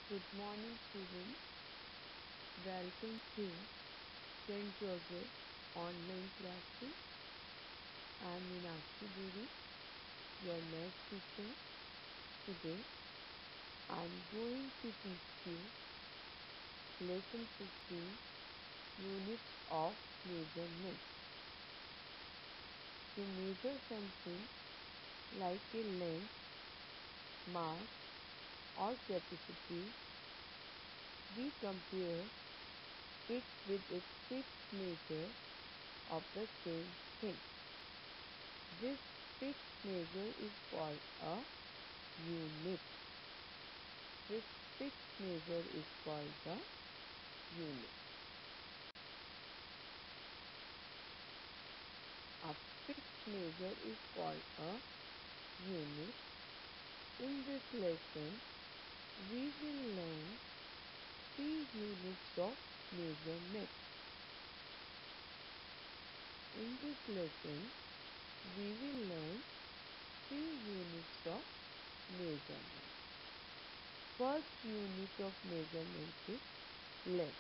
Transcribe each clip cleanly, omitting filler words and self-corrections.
Good morning, students. Welcome to St. Joseph's online classes. I am Minakshi Beri, your math teacher. Today, I am going to teach you lesson 15, units of measurement. To measure something like a length, mass, or capacity, we compare it with a fixed measure of the same thing. This fixed measure is called a unit. This fixed measure is called the unit. A fixed measure is called a unit. In this lesson, we will learn 3 units of measurement. In this lesson, we will learn 3 units of measurement. First unit of measurement is length.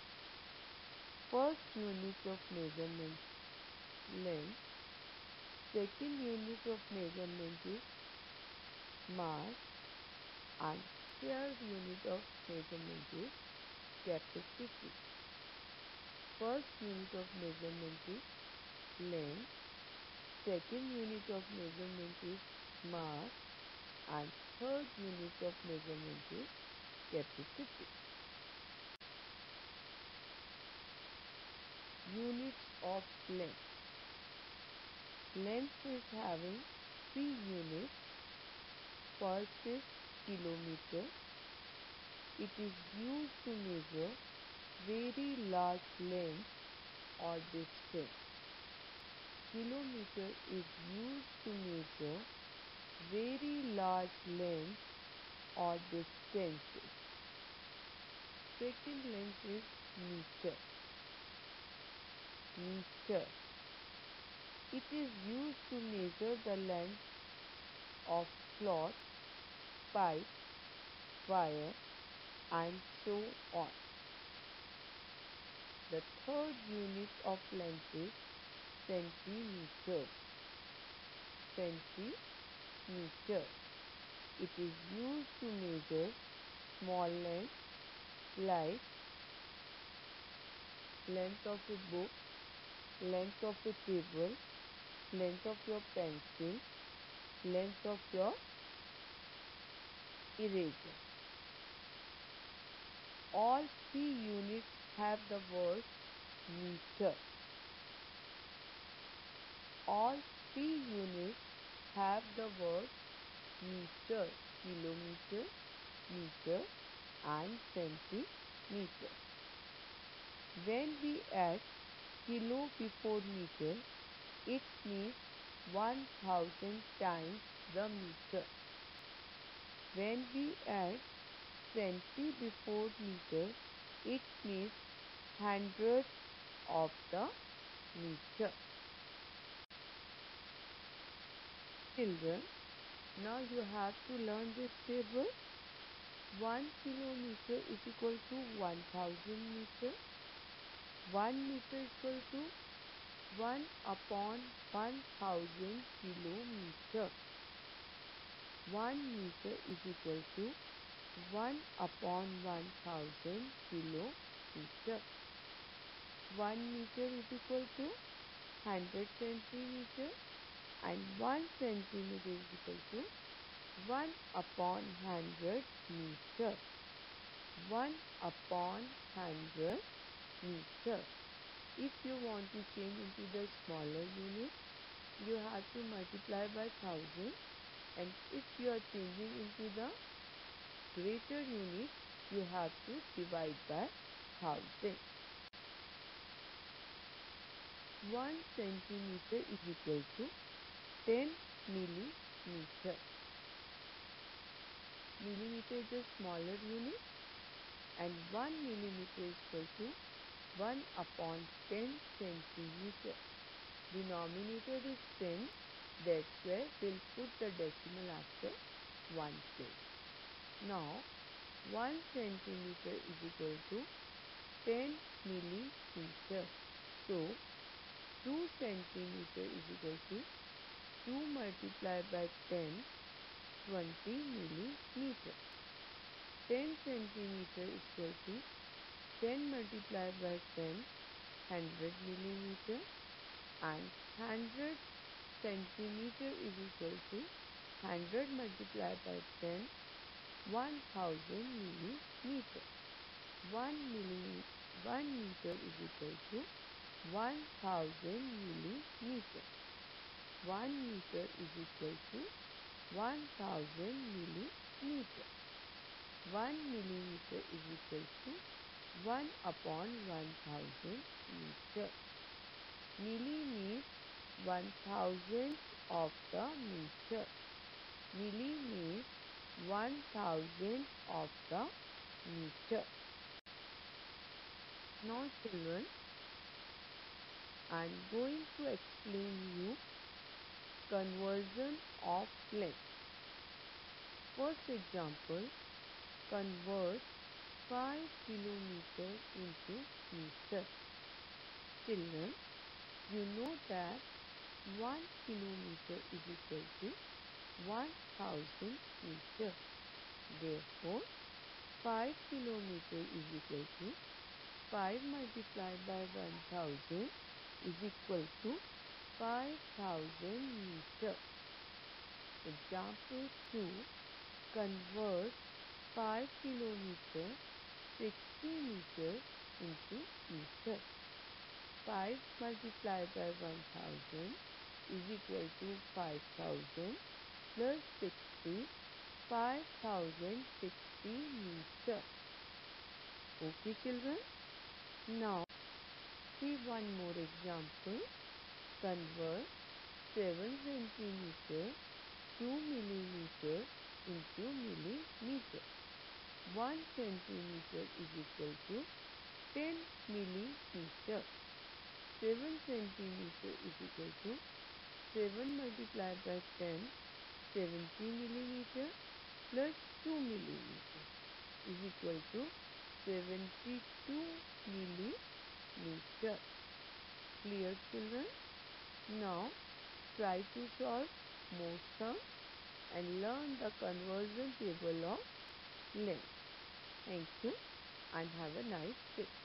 First unit of measurement length. Second unit of measurement is mass, and third unit of measurement is capacity. First unit of measurement is length. Second unit of measurement is mass, and third unit of measurement is capacity. Units of length. Length is having 3 units. First is kilometer. It is used to measure very large length or distance. Kilometer is used to measure very large length or distances. Second length is meter. Meter. It is used to measure the length of cloth, pipe, wire, and so on. The third unit of length is centimeter. Centimeter. It is used to measure small length like length of a book, length of a table, length of your pencil, length of your eraser. All 3 units have the word meter. All 3 units have the word meter, kilometer, meter, and centimeter. When we add kilo before meter, it means 1000 times the meter. When we add centi before meter, it means 100 of the meter. Children, now you have to learn this table. 1 kilometer is equal to 1000 meter. 1 meter is equal to 1 upon 1000 kilometer. 1 meter is equal to 1 upon 1000 kilometer. 1 meter is equal to 100 centimeter, and 1 centimeter is equal to 1 upon 100 meter. 1 upon 100 meter. If you want to change into the smaller unit, you have to multiply by 1000, and if you are changing into the greater unit, you have to divide by 1000. 1 centimeter is equal to 10 millimeter. Millimeter is a smaller unit, and 1 millimeter is equal to 1 upon 10 centimeter. Denominator is 10, that's why we'll put the decimal after 1 place. Now, 1 centimeter is equal to 10 millimeter. So 2 centimeter is equal to 2 multiplied by 10, 20 millimeter. 10 centimeter is equal to 10 multiplied by 10, 100 millimeter, and 100 centimeter is equal to 100 multiplied by 10, 1000 millimeter. 1 meter is equal to 1000 millimeter. 1 meter is equal to 1000 millimeter. 1 millimeter is equal to 1 upon 1000 meter. Milli means 1000 of the meter. Milli means 1000 of the meter. Now children, I am going to explain you conversion of length. First example, convert 5 kilometer into meter. Children, you know that 1 kilometer is equal to 1000 meter. Therefore, 5 kilometer is equal to 5 multiplied by 1000 is equal to 5000 meter. Example 2. Convert 5 kilometer 60 meter into meter. 5 multiplied by 1000 is equal to 5000 plus 60, 5060 meter. Okay children? Now see one more example. Convert 7 centimeter to millimeter into millimeter. 1 centimeter is equal to 10 millimeter. 7 centimeter is equal to 7 multiplied by 10, 70 millimeter plus 2 millimeter is equal to 72 millimeter. Clear children? Now try to solve more sums and learn the conversion table of length. Thank you and have a nice day.